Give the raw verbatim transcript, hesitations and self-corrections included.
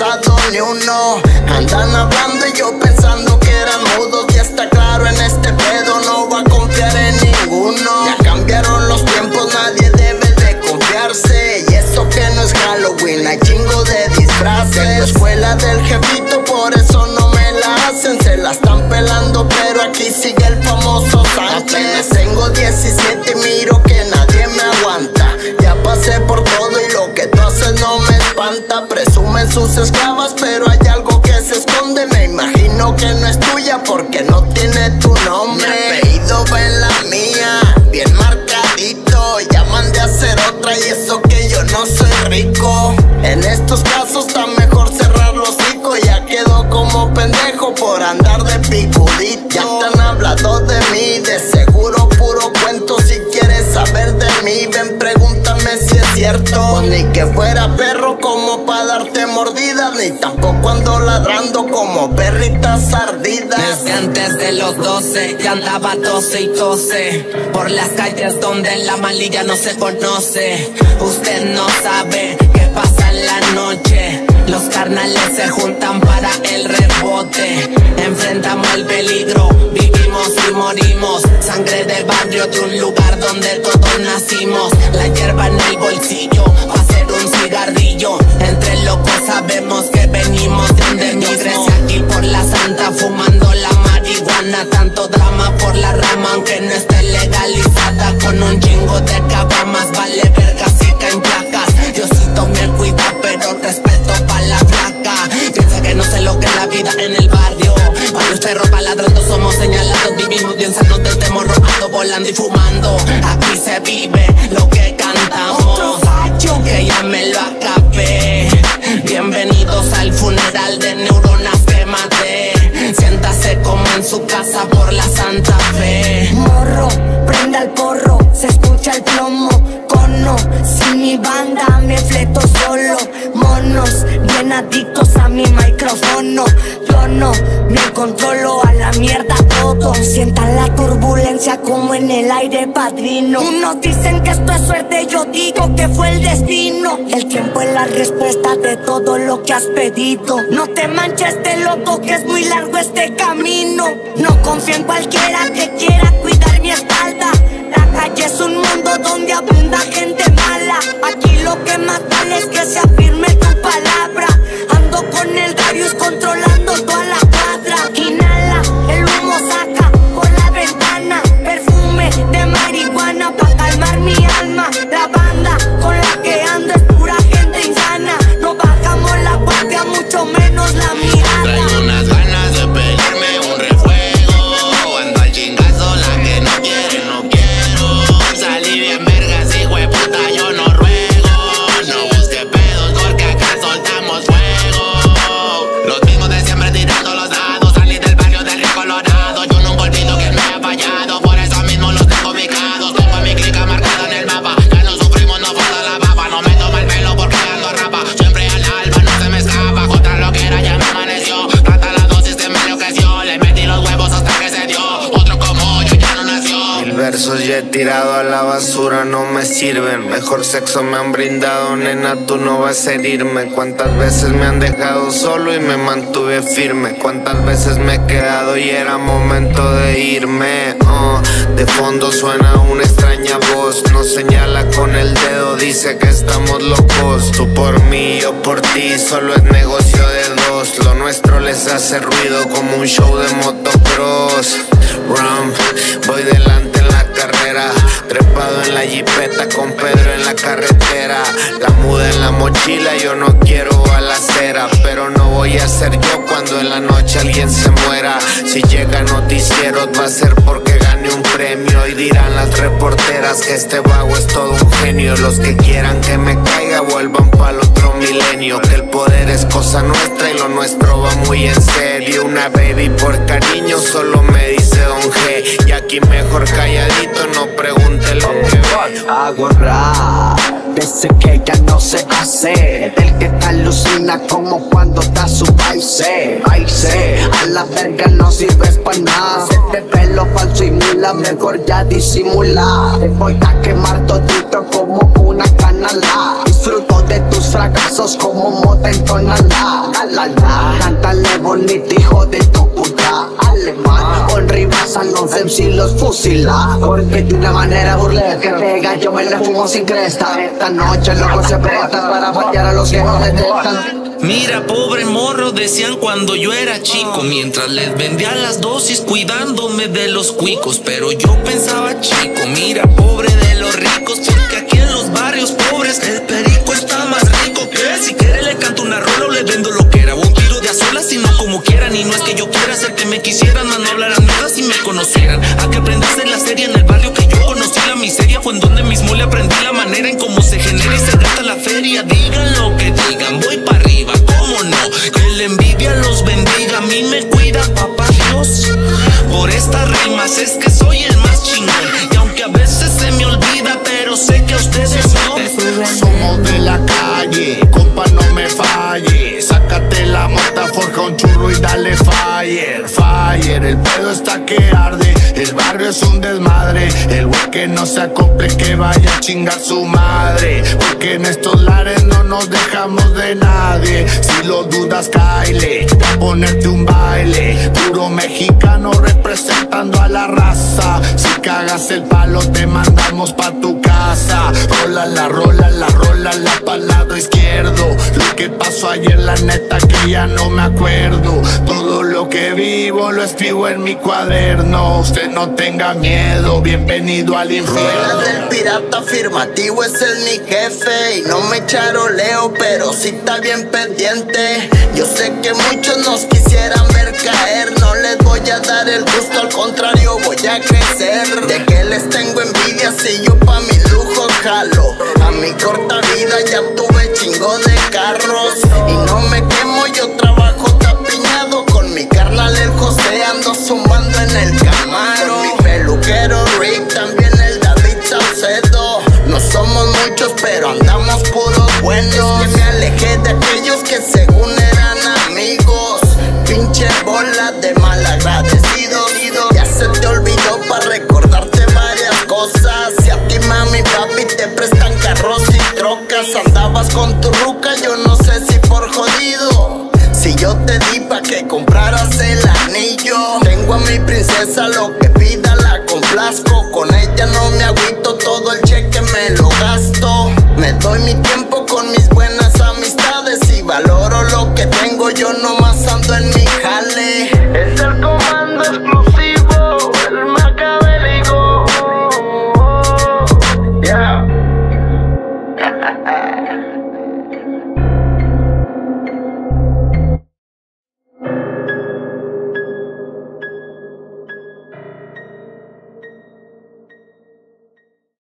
pasado ni uno. Andan hablando y yo pensando que eran mudos. Ya está claro, en este pedo no va a confiar en ninguno. Ya cambiaron los tiempos, nadie debe de confiarse. Y eso que no es Halloween, hay chingo de disfraces. En la escuela del jefito, por eso no me la hacen. Se la están pelando, pero aquí sigue el famoso Sánchez. Apenas tengo diecisiete y miro que nadie me aguanta. Ya pasé por todo y lo que tú haces no me espanta. Presumen sus esclavas, pero hay algo que se esconde. Me imagino que no es tuya porque no tiene tu nombre. Mi apellido va en la mía, bien marcadito. Ya mandé a hacer otra y eso que yo no soy rico. En estos casos está mejor cerrar los hocicos. Ya quedó como pendejo por andar de picudito. Ya te han hablado de mí, de seguro puro cuento. Si quieres saber de mí, ven pregúntame si es cierto. Pues ni que fuera perro como pa' darte mordidas, ni tampoco ando ladrando como perritas ardidas. Desde antes de los doce ya andaba tose y tose por las calles donde la malilla no se conoce. Usted no sabe qué pasa en la noche. Los carnales se juntan para el rebote. Enfrentamos el peligro, vivimos y morimos. Sangre de barrio de un lugar donde todos nacimos. La hierba en el bolsillo, va a ser un cigarrillo. Entre locos sabemos que venimos de donde mismo. Crecí aquí por la santa fumando la marihuana. Tanto drama por la rama aunque no esté legalizada. Con un chingo de cabamas vale verga si caen placas. Diosito me cuida pero respeto pa' la flaca. Piensa que no sé lo que es la vida en el barrio. Para los perros pa' ladrando somos señalados. Vivimos bien sanos del temor, robando, volando y fumando. Aquí se vive lo que cantamos, que ya me lo acabé. Bienvenidos al funeral de neuronas que maté. Siéntase como en su casa por la Santa Fe. Morro, prenda el porro, se escucha el plomo. Cono, sin mi banda me fleto solo. Monos, bien adictos a mi micrófono. Yo no me controlo, a la mierda todo. Sientan la turbulencia como en el aire, padrino. Unos dicen que esto es suerte, yo digo que fue el destino. El tiempo es la respuesta de todo lo que has pedido. No te manches de loco que es muy largo este camino. No confío en cualquiera que quiera cuidar mi espalda. La calle es un mundo donde abunda gente mala. Aquí lo que más vale es que se afirme tu palabra. Ando con el Darius controlando toda la cuadra. Inhala, el humo saca por la ventana. Perfume de marihuana pa' calmar mi alma. La banda con la que ando es pura gente insana. No bajamos la guardia, mucho menos la mirada. Traigo unas ganas de pegarme un refuego. Ando al chingazo, la que no quiere, no quiero. Salí bien vergas, hijo de puta, yo no ruego. No busque pedos porque acá soltamos fuego. Los mismos de siempre tirando los dados. Salí del barrio del Río Colorado. Yo nunca olvido que me ha fallado. Por eso mismo los tengo ubicados. Tengo a mi clica marcada en el mapa. Ya no sufrimos, no falta la baba. No me toma el pelo porque ando rapa. Siempre al alba, no se me escapa. Contra lo que era ya me amaneció. Tanta la dosis que me enloqueció. Le metí los huevos hasta que se dio. Otro como yo ya no nació. Mil versos ya he tirado a la basura, no me sirven. Mejor sexo me han brindado, nena, tú no vas a herirme. Cuántas veces me han dejado solo y me mantuve firme. Cuántas veces me he quedado y era momento de irme. uh, De fondo suena una extraña voz. Nos señala con el dedo, dice que estamos locos. Tú por mí, yo por ti, solo es negocio de dos. Lo nuestro les hace ruido como un show de motocross. Rum, voy delante en la carrera, trepado en la jipeta con Pedro en la carretera. La muda en la mochila, yo no quiero balacera, pero no voy a ser yo cuando en la noche alguien se muera. Si llega noticieros va a ser porque gane un premio y dirán las reporteras que este vago es todo un genio. Los que quieran que me caiga vuelvan pa'l otro milenio, que el poder es cosa nuestra y lo nuestro va muy en serio. Una baby por cariño solo me dice Don G, y aquí mejor calladito, no pregunte lo que ve. Hago rap desde que ya no se hace, del que te alucina como cuando da su paise. Paise, a la verga no sirves pa' nada. Se te ve lo falso y mula, mejor ya disimula. Te voy a quemar todito como una canala. Disfruta harto de tus fracasos como mota en tonalá. Cántale bonito, hijo de tu puta alemán. Con rimas a los M C los fusila, porque de una manera burlesca que pega, yo me la fumo sin cresta. Esta noche loco se prestan para fallar a los que no detestan. Mira, pobre morro, decían cuando yo era chico, mientras les vendía las dosis cuidándome de los cuicos. Pero yo pensaba chico, mira, pobre de los ricos, porque aquí en los barrios pobres el perico está más rico que si quiere le canto una rola o le vendo lo que era. Un tiro de a solas, sino como quieran. Y no es que yo quiera hacer que me quisieran, más no hablaran nada si me conocieran. A que aprendas en la serie en el barrio que yo conocí la miseria, fue en donde mismo le aprendí la manera en cómo se genera y se gasta la feria. Digan lo que digan, voy para arriba, cómo no, que la envidia los bendiga. A mí me cuida papá Dios por estas rimas, es que soy el más chingón. Y aunque a veces se me olvida, pero sé que a ustedes no. Somos de la calle, compa, no me falle. Sácate la mota, forja un churro y dale fire, fire. El pedo está que arde, el barrio es un desmadre. El güey que no se acople que vaya a chingar su madre, porque en estos lares no nos dejamos de nadie. Si lo dudas, cáele, voy a ponerte un baile. Puro mexicano representando a la raza. Si cagas el palo te mandamos pa' tu casa. Rola la rola, la rola, la pa'l lado izquierdo. Lo que pasó ayer la neta que ya no me acuerdo. Todo lo que vivo lo escribo en mi cuaderno. Usted no tenga miedo, bienvenido al infierno. Fuera del pirata afirmativo, es el mi jefe. Y no me charoleo, pero sí está bien pendiente. Yo sé que muchos nos quisieran ver caer. No les voy a dar el gusto, al contrario voy a crecer. De que les tengo envidia si yo pa' mi lujo jalo. A mi corta vida ya tuve chingo de carros. Y no me quemo, yo trabajo tapiñado. Con mi carnal el José ando sumando en el Camaro. Con mi peluquero Rick, también el David Saucedo. No somos muchos, pero andamos puros buenos. Es que me alejé de aquellos que según eran amigos. Pinche bola de malagradecidos. Ya se te olvidó pa' recordarte varias cosas. Si a ti mami papi te prestan carros y trocas, andabas con tu ruca, yo no sé si por jodido. Si yo te di pa' que compraras el anillo. Tengo a mi princesa, lo que pida la complazco. Con ella no me agüito, todo el cheque me lo gasto. Me doy mi tiempo con mis buenas amistades y valoro lo que tengo, yo nomás ando en mi